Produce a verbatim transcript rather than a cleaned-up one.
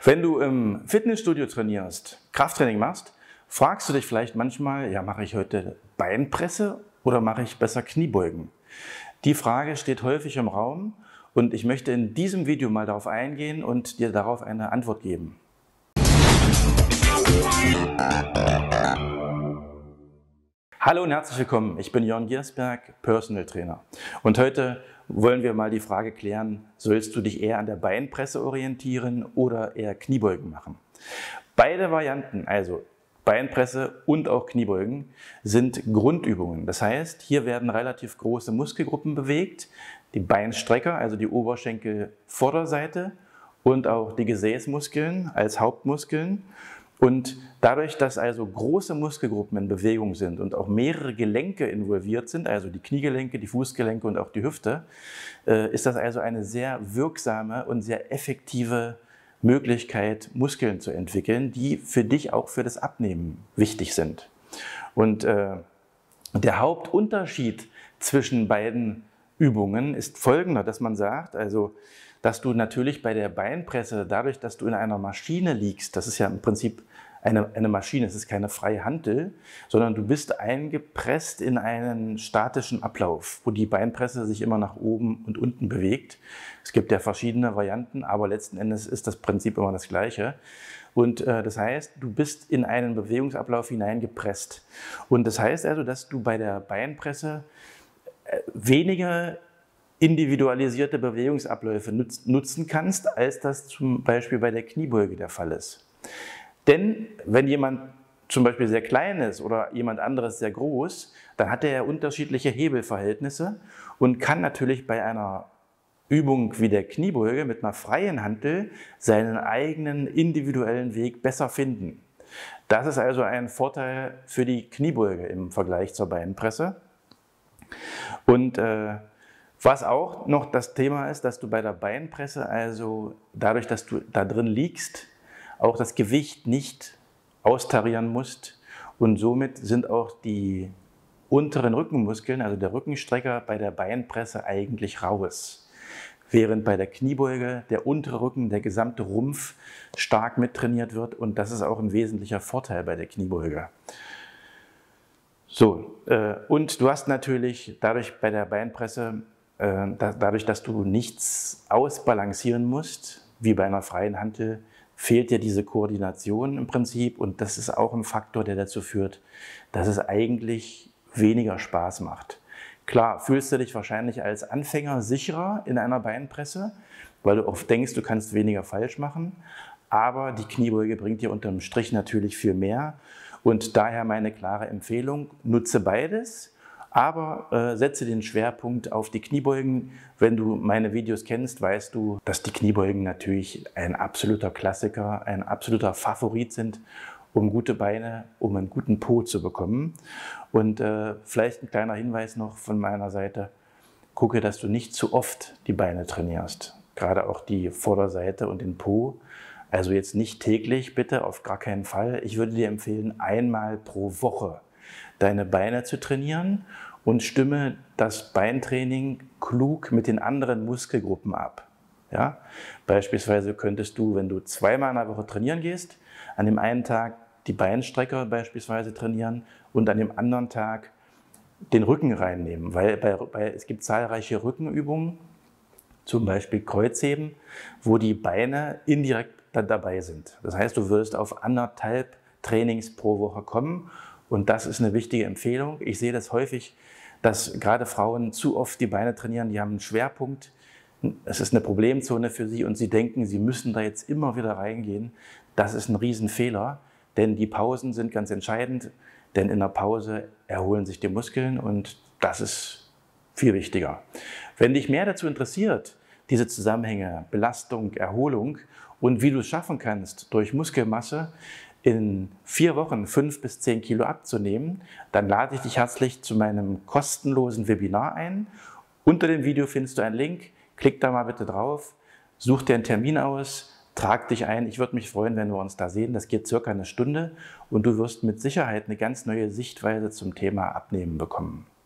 Wenn du im Fitnessstudio trainierst, Krafttraining machst, fragst du dich vielleicht manchmal, ja, mache ich heute Beinpresse oder mache ich besser Kniebeugen? Die Frage steht häufig im Raum und ich möchte in diesem Video mal darauf eingehen und dir darauf eine Antwort geben. Hallo und herzlich willkommen, ich bin Jörn Giersberg, Personal Trainer. Und heute wollen wir mal die Frage klären, sollst du dich eher an der Beinpresse orientieren oder eher Kniebeugen machen? Beide Varianten, also Beinpresse und auch Kniebeugen, sind Grundübungen. Das heißt, hier werden relativ große Muskelgruppen bewegt, die Beinstrecker, also die Oberschenkelvorderseite und auch die Gesäßmuskeln als Hauptmuskeln. Und dadurch, dass also große Muskelgruppen in Bewegung sind und auch mehrere Gelenke involviert sind, also die Kniegelenke, die Fußgelenke und auch die Hüfte, ist das also eine sehr wirksame und sehr effektive Möglichkeit, Muskeln zu entwickeln, die für dich auch für das Abnehmen wichtig sind. Und äh, der Hauptunterschied zwischen beiden Übungen ist folgender, dass man sagt, also dass du natürlich bei der Beinpresse, dadurch, dass du in einer Maschine liegst, das ist ja im Prinzip eine, eine Maschine, es ist keine freie Hantel, sondern du bist eingepresst in einen statischen Ablauf, wo die Beinpresse sich immer nach oben und unten bewegt. Es gibt ja verschiedene Varianten, aber letzten Endes ist das Prinzip immer das Gleiche. Und äh, das heißt, du bist in einen Bewegungsablauf hineingepresst. Und das heißt also, dass du bei der Beinpresse äh, weniger individualisierte Bewegungsabläufe nutzen kannst, als das zum Beispiel bei der Kniebeuge der Fall ist. Denn wenn jemand zum Beispiel sehr klein ist oder jemand anderes sehr groß, dann hat er ja unterschiedliche Hebelverhältnisse und kann natürlich bei einer Übung wie der Kniebeuge mit einer freien Hantel seinen eigenen individuellen Weg besser finden. Das ist also ein Vorteil für die Kniebeuge im Vergleich zur Beinpresse. Und äh, was auch noch das Thema ist, dass du bei der Beinpresse, also dadurch, dass du da drin liegst, auch das Gewicht nicht austarieren musst und somit sind auch die unteren Rückenmuskeln, also der Rückenstrecker bei der Beinpresse eigentlich raus. Während bei der Kniebeuge der untere Rücken, der gesamte Rumpf stark mittrainiert wird und das ist auch ein wesentlicher Vorteil bei der Kniebeuge. So, äh, und du hast natürlich dadurch bei der Beinpresse dadurch, dass du nichts ausbalancieren musst, wie bei einer freien Hantel, fehlt dir diese Koordination im Prinzip und das ist auch ein Faktor, der dazu führt, dass es eigentlich weniger Spaß macht. Klar, fühlst du dich wahrscheinlich als Anfänger sicherer in einer Beinpresse, weil du oft denkst, du kannst weniger falsch machen, aber die Kniebeuge bringt dir unterm Strich natürlich viel mehr und daher meine klare Empfehlung, nutze beides. Aber äh, setze den Schwerpunkt auf die Kniebeugen. Wenn du meine Videos kennst, weißt du, dass die Kniebeugen natürlich ein absoluter Klassiker, ein absoluter Favorit sind, um gute Beine, um einen guten Po zu bekommen. Und äh, vielleicht ein kleiner Hinweis noch von meiner Seite. Gucke, dass du nicht zu oft die Beine trainierst. Gerade auch die Vorderseite und den Po. Also jetzt nicht täglich, bitte, auf gar keinen Fall. Ich würde dir empfehlen, einmal pro Woche deine Beine zu trainieren und stimme das Beintraining klug mit den anderen Muskelgruppen ab. Ja? Beispielsweise könntest du, wenn du zweimal in der Woche trainieren gehst, an dem einen Tag die Beinstrecker beispielsweise trainieren und an dem anderen Tag den Rücken reinnehmen, weil bei, bei, es gibt zahlreiche Rückenübungen, zum Beispiel Kreuzheben, wo die Beine indirekt dabei sind. Das heißt, du würdest auf anderthalb Trainings pro Woche kommen. Und das ist eine wichtige Empfehlung. Ich sehe das häufig, dass gerade Frauen zu oft die Beine trainieren, die haben einen Schwerpunkt. Es ist eine Problemzone für sie und sie denken, sie müssen da jetzt immer wieder reingehen. Das ist ein Riesenfehler, denn die Pausen sind ganz entscheidend, denn in der Pause erholen sich die Muskeln und das ist viel wichtiger. Wenn dich mehr dazu interessiert, diese Zusammenhänge, Belastung, Erholung und wie du es schaffen kannst, durch Muskelmasse in vier Wochen fünf bis zehn Kilo abzunehmen, dann lade ich dich herzlich zu meinem kostenlosen Webinar ein. Unter dem Video findest du einen Link, klick da mal bitte drauf, such dir einen Termin aus, trag dich ein. Ich würde mich freuen, wenn wir uns da sehen. Das geht circa eine Stunde und du wirst mit Sicherheit eine ganz neue Sichtweise zum Thema Abnehmen bekommen.